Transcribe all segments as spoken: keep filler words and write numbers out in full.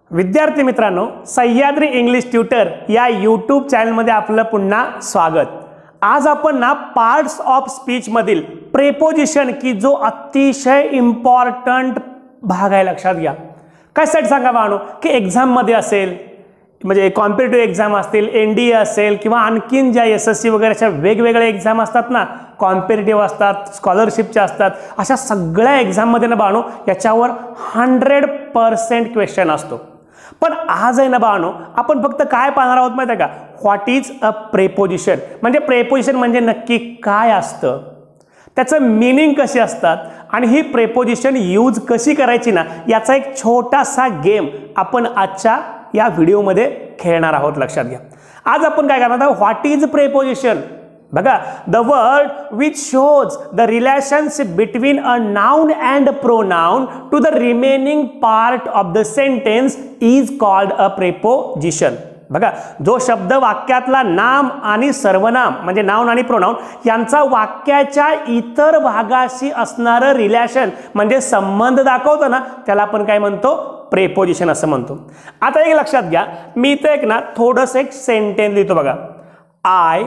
विद्यार्थी मित्रांनो, Sahyadri English tutor या यूट्यूब चॅनलमध्ये आपलं पुन्हा स्वागत। आज आपण ना पार्ट्स ऑफ स्पीच मधील प्रेपोजिशन की जो अतिशय इम्पॉर्टंट भाग आहे लक्षात घ्या। कशासाठी सांगा बाळांनो की एग्जाम मध्ये असेल म्हणजे कॉम्पिटिटिव्ह एग्जाम असतील, एनडीए असेल किंवा आणखीन ज्या एसएससी वगैरे अशा वेगवेगळ्या एग्जाम असतात ना, कॉम्पिटिटिव्ह असतात, स्कॉलरशिपच्या असतात, अशा सगळ्या एग्जाम मध्ये ना बाळांनो याच्यावर हंड्रेड पर्सेंट क्वेश्चन असतो। पण आज आहे ना बाळांनो आपण फक्त काय पाहणार आहोत माहिती आहे का, व्हॉट इज अ प्रेपोजिशन, म्हणजे प्रेपोजिशन म्हणजे नक्की काय असतं, त्याचं मीनिंग कशी असतात आणि ही प्रेपोजिशन यूज कशी करायची ना, याचा एक छोटासा गेम आपण आजच्या या व्हिडिओमध्ये खेळणार आहोत। लक्षात घ्या, आज आपण काय करणार आहोत, व्हॉट इज प्रेपोजिशन। बघा, the word which shows the relationship between a noun and pronoun to the remaining part of the sentence is called a preposition. बघा, जो शब्द वाक्यातला नाम आणि सर्वनाम म्हणजे नाउन आणि प्रोनाउन यांचा वाक्याच्या इतर भागाशी असणारं रिलेशन म्हणजे संबंध दाखवतो ना, त्याला आपण काय म्हणतो, प्रेपोजिशन असं म्हणतो। आता एक लक्षात घ्या, मी इथे एक ना थोडंसं एक सेंटेन्स लिहितो बघा, आय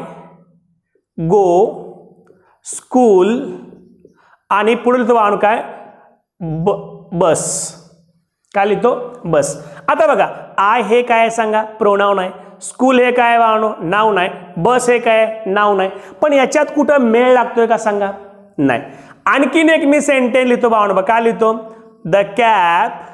गो स्कूल आणि पुढे लिहितो बाळांनो काय, ब बस। काय लिहितो, बस। आता बघा, आय हे काय सांगा, प्रोनाउन आहे, स्कूल हे काय बाळांनो, नाउन आहे, बस हे काय, नाउन आहे, पण याच्यात कुठं मेळ लागतोय का सांगा, नाही। आणखीन एक मी सेंटेन्स लिहितो बाळांनो, काय लिहितो, द कॅप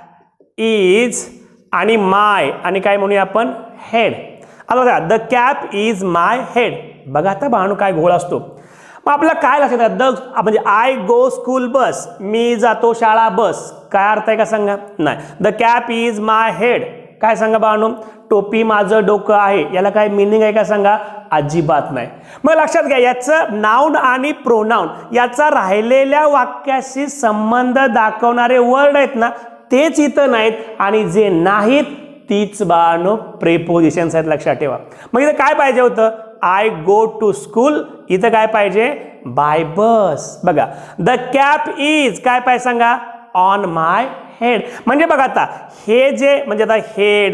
इज आणि माय आणि काय म्हणूया आपण, हेड। आता बघा, the cap is my head. बघा आता बाळांनो काय घोळ असतो, मग आपल्याला काय लक्षात आहे, द म्हणजे आय गो स्कूल बस, मी जातो शाळा बस, काय अर्थ आहे का सांगा, नाही। The cap is my head, काय सांगा बाळांनो, टोपी माझं डोकं आहे, याला काय मिनिंग आहे का सांगा, अजिबात नाही। मग लक्षात घ्या, याचं नाउन आणि प्रोनाउन याचा राहिलेल्या वाक्याशी संबंध दाखवणारे वर्ड आहेत ना, तेच इथं नाहीत, आणि जे नाहीत तीच बाळांनो प्रेपोजिशन्स आहेत, लक्षात ठेवा। मग इथं काय पाहिजे होतं, आय गो टू स्कूल, इथं काय पाहिजे, बाय बस। बघा, द कॅप इज काय पाहिजे सांगा, ऑन माय हेड, म्हणजे बघा आता हे जे म्हणजे आता हेड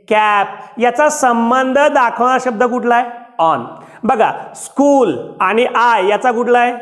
कॅप याचा संबंध दाखवणारा शब्द कुठला आहे, ऑन। बघा, स्कूल आणि आय याचा कुठला आहे,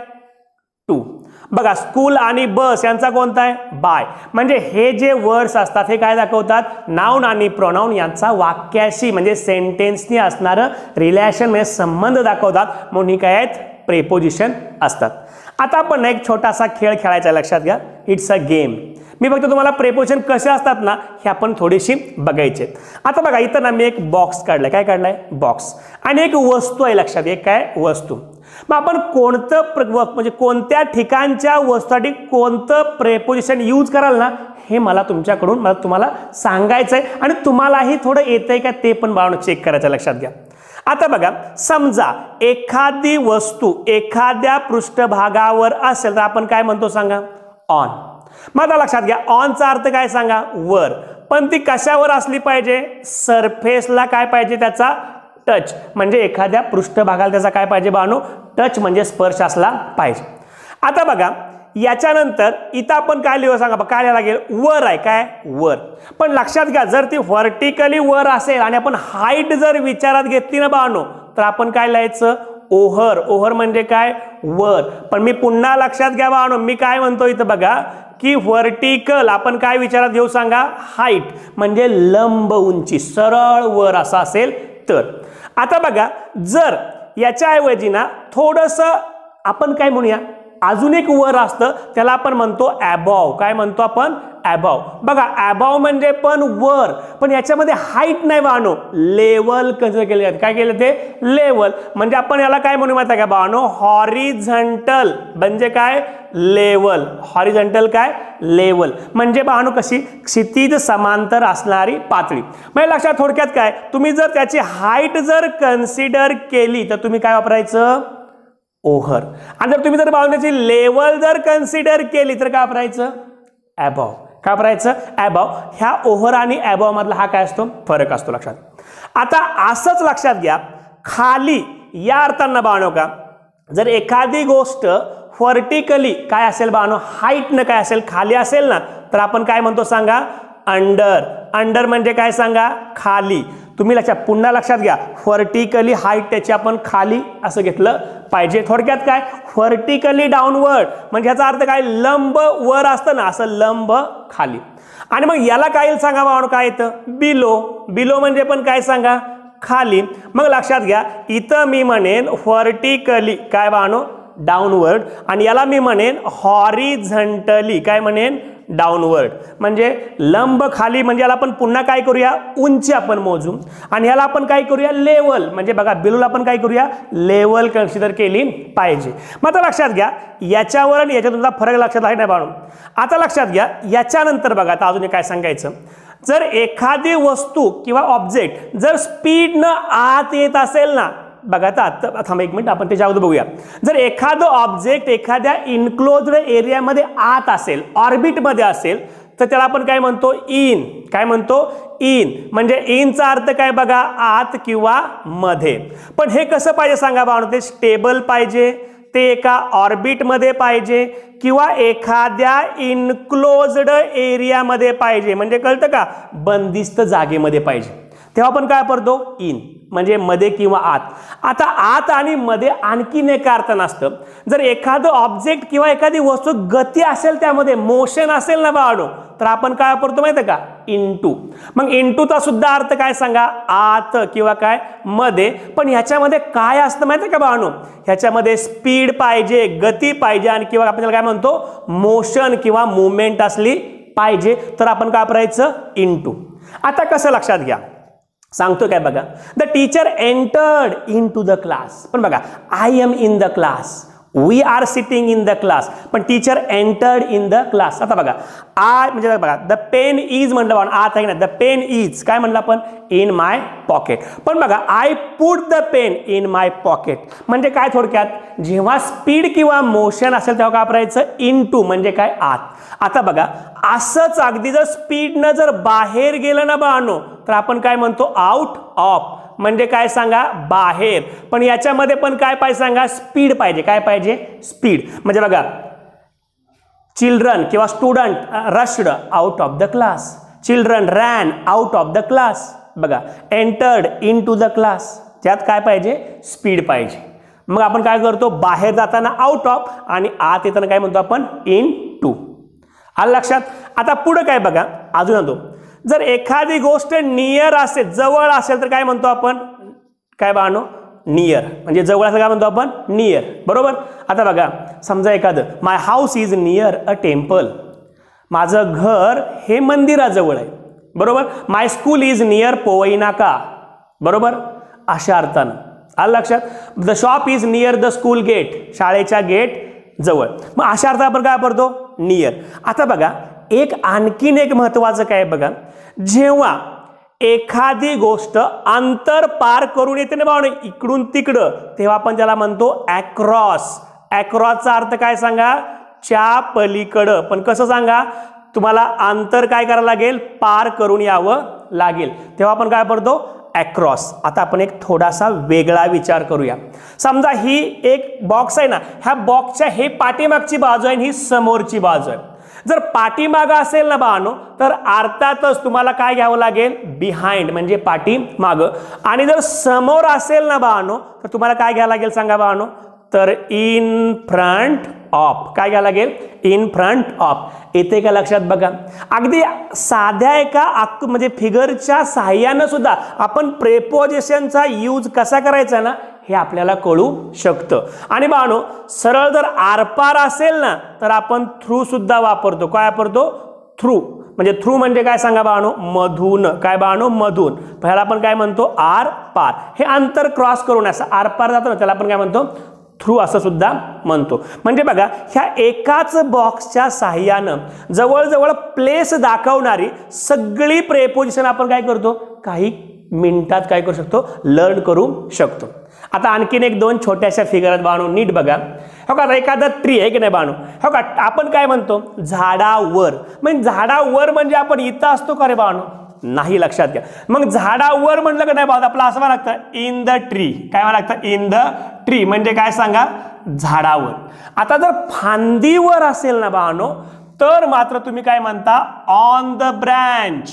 टू। बघा, स्कूल आणि बस यांचा कोणता आहे, बाय। म्हणजे हे जे वर्ड्स असतात हे काय दाखवतात, नाउन आणि प्रोनाउन यांचा वाक्याशी म्हणजे सेंटेन्सनी असणारं रिलेशन म्हणजे संबंध दाखवतात, म्हणून ही काय आहेत, प्रेपोजिशन असतात। आता आपण एक छोटासा खेळ खेळायचा, लक्षात घ्या, इट्स अ गेम। मी फक्त तुम्हाला प्रेपोजिशन कसे असतात ना हे आपण थोडीशी बघायचे। आता बघा, इथं ना मी एक बॉक्स काढलाय, काय काढलाय, बॉक्स, आणि एक वस्तू आहे, लक्षात, एक काय वस्तू। मग आपण कोणतं म्हणजे कोणत्या ठिकाणच्या वस्तूसाठी कोणतं प्रेपोजिशन यूज कराल ना, हे मला तुमच्याकडून मला तुम्हाला सांगायचं आहे, आणि तुम्हालाही थोडं येतंय का ते पण बाळांनो चेक करायचं, लक्षात घ्या। आता बघा, समजा एखादी वस्तू एखाद्या पृष्ठभागावर असेल तर आपण काय म्हणतो सांगा, ऑन। मग आता लक्षात घ्या, ऑनचा अर्थ काय सांगा, वर, पण ती कशावर असली पाहिजे, सरफेसला काय पाहिजे, त्याचा टच, म्हणजे एखाद्या पृष्ठभागाला त्याचा काय पाहिजे बाळांनो, टच म्हणजे स्पर्श असला पाहिजे। आता बघा, याच्यानंतर इथं आपण काय लिहू सांगा, काय लिहायला लागेल, वर आहे, काय वर, पण लक्षात घ्या जर ती व्हर्टिकली वर असेल आणि आपण हाईट जर विचारात घेतली ना बाळांनो, तर आपण काय लिहायचं, ओव्हर। ओव्हर म्हणजे काय, वर, पण मी पुन्हा लक्षात घ्या बाळांनो, मी काय म्हणतो इथं बघा की व्हर्टिकल आपण काय विचारात घेऊ सांगा, हाईट म्हणजे लंब उंची, सरळ वर असं असेल तर। आता बघा, जर याच्याऐवजी ना थोडंसं आपण काय म्हणूया, अजून एक वर असतं त्याला आपण म्हणतो अबॉव, काय म्हणतो आपण, अबॉव। बघा, अबॉव म्हणजे पण वर, पण याच्यामध्ये हाईट नाही बाळांनो, लेवल कन्सिडर केले जाते, काय केलं ते, लेवल, म्हणजे आपण याला काय म्हणू माहिती आहे का बाळांनो, हॉरिझॉन्टल म्हणजे काय, लेवल, हॉरिझॉन्टल काय, लेवल म्हणजे बाळांनो कशी, क्षितिज समांतर असणारी पातळी। म्हणजे लक्षात थोडक्यात काय, तुम्ही जर त्याची हाईट जर कन्सिडर केली तर तुम्ही काय वापरायचं, ओव्हर, आणि जर तुम्ही जर बाळांची लेवल जर कन्सिडर केली तर काय वापरायचं, अबॉव। काय वापरायचं, अबॉव। ह्या ओव्हर आणि अबॉव मधला हा काय असतो, फरक असतो, लक्षात। आता असंच लक्षात घ्या, खाली या अर्थांना बाळांनो का, जर एखादी गोष्ट व्हर्टिकली काय असेल बाळांनो, हाईट न काय असेल, खाली असेल ना, तर आपण काय म्हणतो सांगा, अंडर, अंडर म्हणजे काय सांगा खाली. तुम्ही लक्षात पुन्हा लक्षात घ्या व्हर्टिकली हाईट त्याची आपण खाली असं घेतलं पाहिजे. थोडक्यात काय व्हर्टिकली डाऊनवर्ड म्हणजे याचा अर्थ काय लंब वर असतं ना असं लंब खाली. आणि मग याला काय सांगा बाळांनो काय येतं बिलो. बिलो म्हणजे पण काय सांगा खाली. मग लक्षात घ्या इथं मी म्हणेन व्हर्टिकली काय बाळांनो डाऊनवर्ड आणि याला मी म्हणेन हॉरिझॉन्टली काय म्हणेन डाऊनवर्ड म्हणजे लंब खाली. म्हणजे याला आपण पुन्हा काय करूया उंची आपण मोजू आणि ह्याला आपण काय करूया लेवल म्हणजे बघा बिलोला आपण काय करूया लेवल कन्सिडर केली पाहिजे. मग आता लक्षात घ्या याच्यावर आणि याच्यात तुमचा फरक लक्षात आहे नाही बाळांनो. आता लक्षात घ्या याच्यानंतर बघा आता अजून काय सांगायचं जर एखादी वस्तू किंवा ऑब्जेक्ट जर स्पीडनं आत येत असेल ना बघा आता थांबा एक मिनिट आपण त्याच्या अगोदर बघूया. जर एखादं ऑब्जेक्ट एखाद्या इनक्लोज्ड एरियामध्ये आत असेल ऑर्बिटमध्ये असेल तर त्याला आपण काय म्हणतो इन. काय म्हणतो इन म्हणजे इनचा अर्थ काय बघा आत किंवा मध्ये. पण हे कसं पाहिजे सांगा बाळांनो ते स्टेबल पाहिजे ते एका ऑर्बिटमध्ये पाहिजे किंवा एखाद्या इनक्लोज्ड एरियामध्ये पाहिजे म्हणजे कळतं का बंदिस्त जागेमध्ये पाहिजे. तेव्हा आपण काय वापरतो इन म्हणजे मध्ये किंवा आत. आता आत आणि मध्ये आणखीन एक अर्थ नसतं. जर एखादं ऑब्जेक्ट किंवा एखादी वस्तू गती असेल त्यामध्ये मोशन असेल ना बाळांनो तर आपण काय वापरतो माहिती का इनटू. मग इनटूचा सुद्धा अर्थ काय सांगा आत किंवा काय मध्ये. पण ह्याच्यामध्ये काय असतं माहिती का बाळांनो ह्याच्यामध्ये स्पीड पाहिजे गती पाहिजे आणि किंवा आपण काय म्हणतो मोशन किंवा मुवमेंट असली पाहिजे तर आपण काय वापरायचं इनटू. आता कसं लक्षात घ्या सांगतो काय बघा the teacher entered in to the class. पण बघा I am in the class we are sitting in the class पण teacher entered in the class. आता बघा आय म्हणजे बघा द पेन इज म्हणलं आपण आत आहे ना द पेन इज काय म्हणलं आपण इन माय पॉकेट. पण बघा I put the pen in my pocket म्हणजे काय थोडक्यात जेव्हा स्पीड किंवा मोशन असेल तेव्हा काय वापरायचं इन टू म्हणजे काय आत. आता बघा असंच अगदी जर स्पीडनं जर बाहेर गेलं ना बाळांनो तर आपण काय म्हणतो आउट ऑफ म्हणजे काय सांगा बाहेर. पण याच्यामध्ये पण काय पाहिजे सांगा स्पीड पाहिजे. काय पाहिजे स्पीड म्हणजे बघा चिल्ड्रन किंवा student rushed out of the class. Children ran out of the class. बघा entered in to the class त्यात काय पाहिजे स्पीड पाहिजे. मग आपण काय करतो बाहेर जाताना आउट ऑफ आणि आत येताना काय म्हणतो आपण इन टू. आलं लक्षात. आता पुढे काय बघा अजून आणतो जर एखादी गोष्ट नियर असेल जवळ असेल तर काय म्हणतो आपण काय बाळांनो नियर म्हणजे जवळ असेल काय म्हणतो आपण नियर बरोबर. आता बघा समजा एखादं my house is near a temple माझं घर हे मंदिराजवळ आहे बरोबर. My school is near Powai Naka बरोबर अशा अर्थानं. आलं लक्षात. The shop is near the school gate शाळेच्या गेट जवळ. मग अशा अर्थ आपण काय वापरतो नियर. आता बघा एक आणखीन एक महत्वाचं काय बघा जेव्हा एखादी गोष्ट अंतर पार करून येते ना बाळांनो इकडून तिकडं तेव्हा आपण त्याला म्हणतो अक्रॉस. अक्रॉसचा अर्थ काय सांगा च्या पलीकडं. पण कसं सांगा तुम्हाला अंतर काय करावं लागेल पार करून यावं लागेल तेव्हा आपण काय वापरतो अक्रॉस. आता आपण एक थोडासा वेगळा विचार करूया. समजा ही एक बॉक्स आहे ना ह्या बॉक्सच्या हे पाठीमागची बाजू आहे आणि ही समोरची बाजू आहे. जर पाठीमाग असेल ना बाळांनो तर अर्थातच तुम्हाला काय घ्यावं लागेल बिहाइंड म्हणजे पाठीमाग. आणि जर समोर असेल ना बाळांनो तर तुम्हाला काय घ्यावं लागेल सांगा बाळांनो तर इन फ्रंट ऑफ. काय घ्यावं लागेल इन फ्रंट ऑफ. येते का लक्षात बघा अगदी साध्या एका म्हणजे फिगरच्या साह्यानं सुद्धा आपण प्रेपोजिशनचा यूज कसा करायचा ना हे आपल्याला कळू शकतं. आणि बाळांनो सरळ जर आरपार असेल ना तर आपण थ्रू सुद्धा वापरतो. काय वापरतो थ्रू म्हणजे थ्रू म्हणजे काय सांगा बाळांनो मधून. काय बाळांनो मधून. ह्याला आपण काय म्हणतो आर पार. हे अंतर क्रॉस करून असं आर पार जातो ना त्याला आपण काय म्हणतो थ्रू असं सुद्धा म्हणतो. म्हणजे बघा ह्या एकाच बॉक्सच्या साह्यानं जवळजवळ प्लेस दाखवणारी सगळी प्रेपोजिशन आपण काय करतो काही मिनिटात काय करू शकतो लर्न करू शकतो. आता आणखीन एक दोन छोट्याशा फिगर बाळांनो नीट बघा. हो का एखादा ट्री आहे की नाही बाळांनो हो का आपण काय म्हणतो झाडावर. म्हणजे झाडावर म्हणजे आपण इथं असतो का रे बाळांनो नाही लक्षात घ्या. मग झाडावर म्हटलं का नाही बाबा आपलं असं म्हणा लागतं इन द ट्री. काय म्हणा लागतं इन द ट्री म्हणजे काय सांगा झाडावर. आता जर फांदीवर असेल ना बाळांनो तर मात्र तुम्ही काय म्हणता on the branch.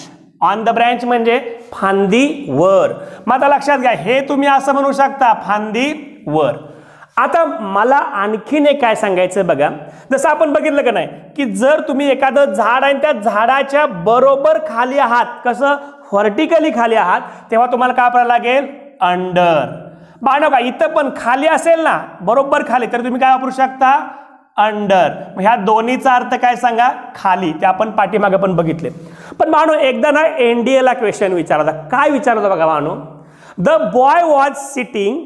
On the branch म्हणजे फांदीवर. मग आता लक्षात घ्या, हे तुम्ही असं म्हणू शकता फांदीवर. आता मला आणखीन एक काय सांगायचं बघा, जसं आपण बघितलं का नाही की जर तुम्ही एखादं झाड आहे त्या झाडाच्या बरोबर खाली आहात, कसं व्हर्टिकली खाली आहात, तेव्हा तुम्हाला काय वापरायला लागेल अंडर. बाळा का इथं पण खाली असेल ना बरोबर खाली, तर तुम्ही काय वापरू शकता अंडर. ह्या दोन्हीचा अर्थ काय सांगा खाली, ते आपण पाठीमागे पण बघितले. पण बाळांनो एकदा ना एनडीए ला क्वेश्चन विचारला, काय विचारलं बघा बाळांनो, the boy was sitting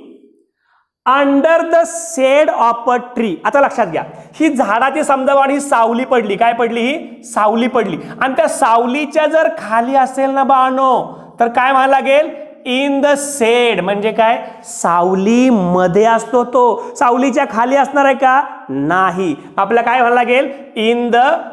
under the shade of a tree. आता लक्षात घ्या, ही झाडाची समजा बाळ ही सावली पडली, काय पडली ही सावली पडली, आणि त्या सावलीच्या जर खाली असेल ना बाळांनो तर काय म्हणायला लागेल इन द शेड. म्हणजे काय सावली मध्ये असतो तो, सावलीच्या खाली असणार आहे का नाही. आपल्याला काय म्हणायला लागेल इन द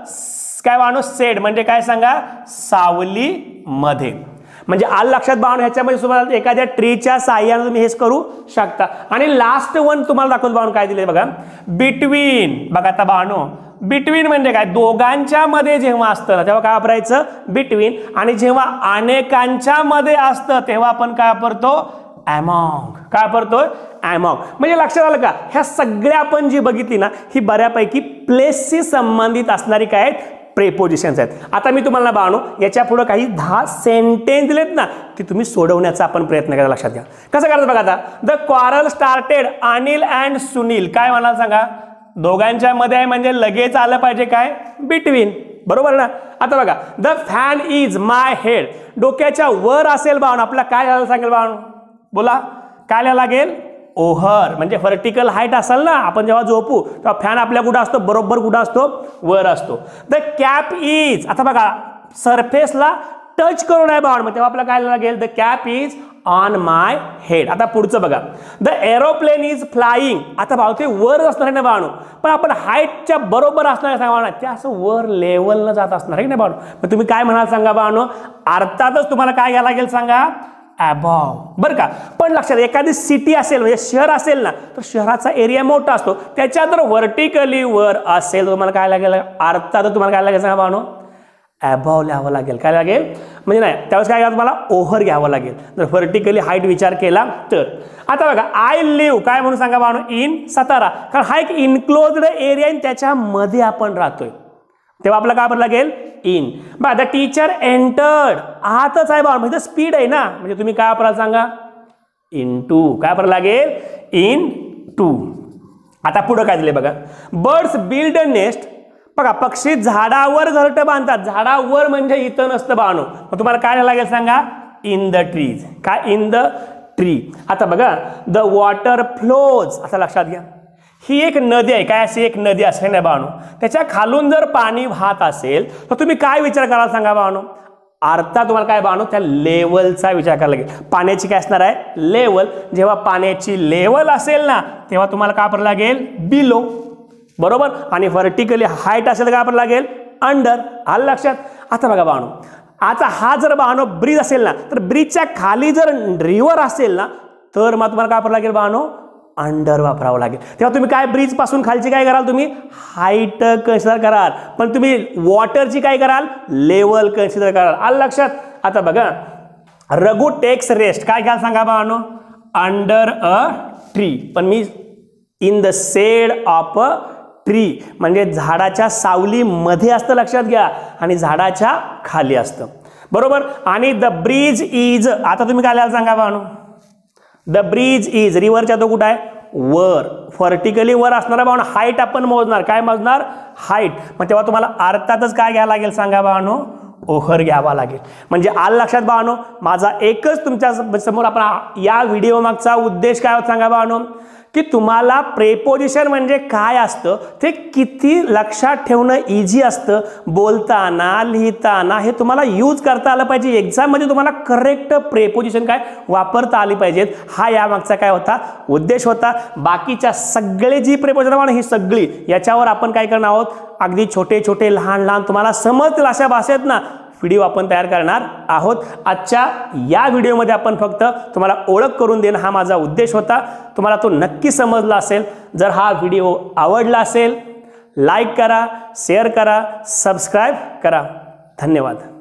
काय बाळांनो शेड म्हणजे काय सांगा सावली मध्ये. म्हणजे आल लक्षात बाळांनो, ह्याच्यामध्ये तुम्हाला एखाद्या ट्रीच्या साह्याने तुम्ही हेच करू शकता. आणि लास्ट वन तुम्हाला दाखवतो बाळांनो काय दिले बघा, बिटवीन. बघा आता बाळांनो बिटवीन म्हणजे काय, दोघांच्या मध्ये जेव्हा असतं तेव्हा काय वापरायचं बिटवीन, आणि जेव्हा अनेकांच्या मध्ये असतं तेव्हा आपण काय वापरतो अमॉंग. काय वापरतोय अमॉंग. म्हणजे लक्षात आलं का, ह्या सगळ्या आपण जी बघितली ना ही बऱ्यापैकी प्लेसशी संबंधित असणारी काय आहेत प्रेपोजिशन्स आहेत. आता मी तुम्हाला बाळांनो याच्या पुढे काही दहा सेंटेन्स दिलेत ना, ती तुम्ही सोडवण्याचा आपण प्रयत्न करायचा. लक्षात घ्या कसं करायचं बघा. आता the quarrel started Anil and Sunil. काय म्हणाल सांगा, दोघांच्या मध्ये आहे म्हणजे लगेच आलं पाहिजे काय बिटवीन, बरोबर ना. आता बघा the fan is my head. डोक्याच्या वर असेल बाळांनो, आपल्याला काय लिहायला सांगेल बाळांनो बोला, काय लिहायला लागेल ओव्हर. म्हणजे व्हर्टिकल हाईट असेल ना, आपण जेव्हा झोपू तेव्हा फॅन आपल्या कुठं असतो बरोबर कुठं असतो वर असतो. The cap is. आता बघा सरफेसला टच करून आहे बाळांनो, तेव्हा आपल्याला काय लागेल the cap is on my head. आता पुढचं बघा, द एरोप्लेन इज फ्लाइंग. आता भाऊ ते वर असणार आहे ना बाळांनो, पण आपण हाईटच्या बरोबर असणार आहे सांगा, ते असं वर लेवलनं जात असणार आहे ना बाळांनो. मग तुम्ही काय म्हणाल सांगा बाळांनो, अर्थातच तुम्हाला काय घ्यायला लागेल सांगा अबॉव, बरं का. पण लक्षात एखादी सिटी असेल म्हणजे शहर असेल ना, तर शहराचा एरिया मोठा असतो, त्याच्या जर व्हर्टिकली वर असेल तर तुम्हाला काय लागेल अर्थातच तुम्हाला काय लागेल सांगा बाळांनो अबॉव लिहावं लागेल. काय लागेल म्हणजे नाही त्यावेळेस काय तुम्हाला ओव्हर घ्यावं लागेल जर व्हर्टिकली हाईट विचार केला तर. आता बघा आय लिव्ह काय म्हणून सांगा बाळांनो इन सातारा, कारण हा एक इनक्लोज्ड एरिया आहे त्याच्यामध्ये आपण राहतोय, तेव्हा आपल्याला काय लागेल इन. बघा द टीचर एंटर्ड, आतच आहे बाळा म्हणजे स्पीड आहे ना, म्हणजे तुम्ही काय वापराल सांगा इन टू. काय वापरायला लागेल इन टू. आता पुढे काय दिले बघा, बर्ड्स बिल्ड अ नेस्ट. बघा पक्षी झाडावर घरटं बांधतात, झाडावर म्हणजे इथं नसतं बाळांनो, मग तुम्हाला काय लागेल सांगा इन द ट्रीज. काय इन द ट्री. आता बघा द वॉटर फ्लोज. आता लक्षात घ्या ही एक नदी आहे, काय अशी एक नदी असेल ना बाळांनो, त्याच्या खालून जर पाणी वाहत असेल तर तुम्ही काय विचार कराल सांगा बाळांनो, अर्थात तुम्हाला काय बाळांनो त्या लेवलचा विचार करायला लागेल. पाण्याची काय असणार आहे लेवल. जेव्हा पाण्याची लेवल असेल ना तेव्हा तुम्हाला काय वापरायला लागेल बिलो, बरोबर. आणि व्हर्टिकली हाईट असेल तर काय वापरायला लागेल अंडर. आलं लक्षात. आता बघा बाळांनो, आता हा जर बाळांनो ब्रिज असेल ना, तर ब्रिजच्या खाली जर रिव्हर असेल ना तर मग तुम्हाला काय वापरायला लागेल बाळांनो अंडर वापरावं लागेल. तेव्हा तुम्ही काय ब्रिज पासून खालची काय कराल तुम्ही हाईट कन्सिडर कराल, पण तुम्ही वॉटरची काय कराल लेवल कन्सिडर कराल. आलं लक्षात. आता बघा रघु टेक्स रेस्ट. काय घ्याल सांगा बाळांनो अंडर अ ट्री, पण मी in the shade of a tree म्हणजे झाडाच्या सावली मध्ये असतं लक्षात घ्या, आणि झाडाच्या खाली असतं, बरोबर. आणि द ब्रिज इज. आता तुम्ही काय लिहाल सांगा बाळांनो द ब्रिज इज. रिव्हरच्या तो कुठं आहे वर, व्हर्टिकली वर असणारा बाळांनो हाईट आपण मोजणार. काय मोजणार हाईट. मग तेव्हा तुम्हाला अर्थातच काय घ्यायला लागेल सांगा बाळांनो ओव्हर घ्यावा लागेल. म्हणजे आलं लक्षात बाळांनो. माझा एकच तुमच्या समोर आपण या व्हिडिओ मागचा उद्देश काय होता सांगा बाळांनो, की तुम्हाला प्रेपोजिशन म्हणजे काय असतं ते किती लक्षात ठेवणं इझी असतं, बोलताना लिहिताना हे तुम्हाला यूज करता आलं पाहिजे. एक्झाममध्ये तुम्हाला करेक्ट प्रेपोजिशन काय वापरता आली पाहिजेत, हा यामागचा काय होता उद्देश होता. बाकीच्या सगळे जी प्रेपोजिशन ही सगळी याच्यावर आपण काय करणार आहोत, अगदी छोटे छोटे लहान लहान तुम्हाला समजतील अशा भाषेत ना व्हिडिओ आपण तयार करणार आहोत. आजच्या या व्हिडिओमध्ये आपण फक्त तुम्हाला ओळख करून देणं हा माझा उद्देश होता. तुम्हाला तो नक्की समजला असेल. जर हा व्हिडिओ आवडला असेल लाईक करा, शेअर करा, सबस्क्राईब करा. धन्यवाद.